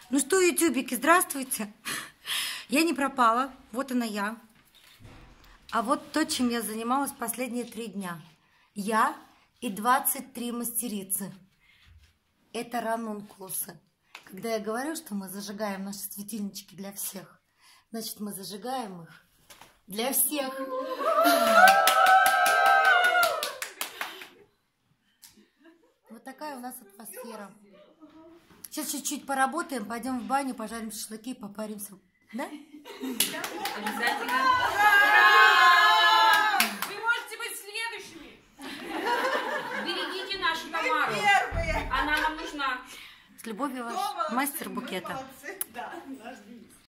Ну что, ютубики, здравствуйте. Я не пропала, вот она я. А вот то, чем я занималась последние 3 дня. Я и 23 мастерицы. Это ранункулусы. Когда я говорю, что мы зажигаем наши светильнички для всех, значит, мы зажигаем их для всех. Вот такая у нас атмосфера. Сейчас чуть-чуть поработаем, пойдем в баню, пожарим шашлыки и попаримся. Да? Обязательно. Вы можете быть следующими. Берегите нашу Тамару. Она нам нужна. С любовью, ваш мастер букета.